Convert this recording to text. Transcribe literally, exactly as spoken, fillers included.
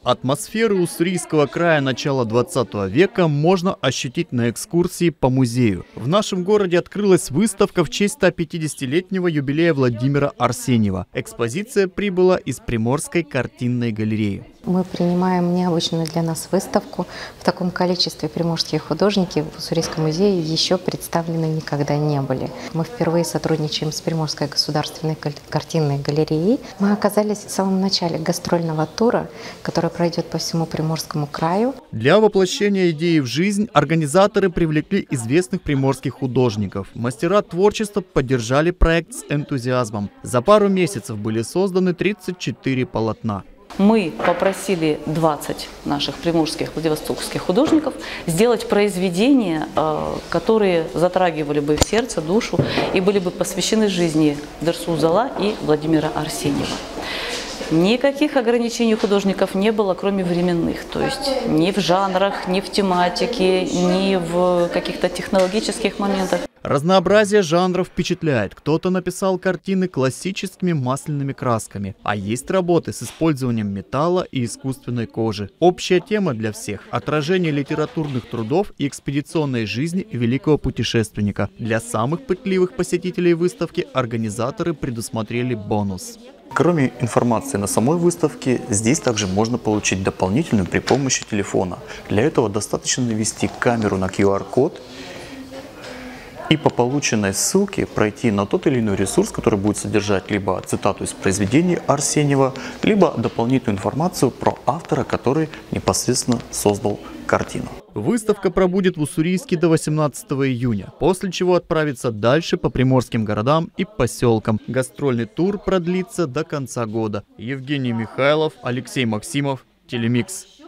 Атмосферу уссурийского края начала двадцатого века можно ощутить на экскурсии по музею. В нашем городе открылась выставка в честь стопятидесятилетнего юбилея Владимира Арсеньева. Экспозиция прибыла из Приморской картинной галереи. Мы принимаем необычную для нас выставку. В таком количестве приморские художники в Уссурийском музее еще представлены никогда не были. Мы впервые сотрудничаем с Приморской государственной картинной галереей. Мы оказались в самом начале гастрольного тура, который пройдет по всему Приморскому краю. Для воплощения идеи в жизнь организаторы привлекли известных приморских художников. Мастера творчества поддержали проект с энтузиазмом. За пару месяцев были созданы тридцать четыре полотна. Мы попросили двадцать наших приморских, владивостокских художников сделать произведения, которые затрагивали бы их сердце, душу и были бы посвящены жизни Дерсу Узала и Владимира Арсеньева. Никаких ограничений у художников не было, кроме временных, то есть ни в жанрах, ни в тематике, ни в каких-то технологических моментах. Разнообразие жанров впечатляет. Кто-то написал картины классическими масляными красками, а есть работы с использованием металла и искусственной кожи. Общая тема для всех – отражение литературных трудов и экспедиционной жизни великого путешественника. Для самых пытливых посетителей выставки организаторы предусмотрели бонус. Кроме информации на самой выставке, здесь также можно получить дополнительную при помощи телефона. Для этого достаточно навести камеру на ку ар код и по полученной ссылке пройти на тот или иной ресурс, который будет содержать либо цитату из произведений Арсеньева, либо дополнительную информацию про автора, который непосредственно создал картину. Выставка пробудет в Уссурийске до восемнадцатого июня, после чего отправится дальше по приморским городам и поселкам. Гастрольный тур продлится до конца года. Евгений Михайлов, Алексей Максимов, Телемикс.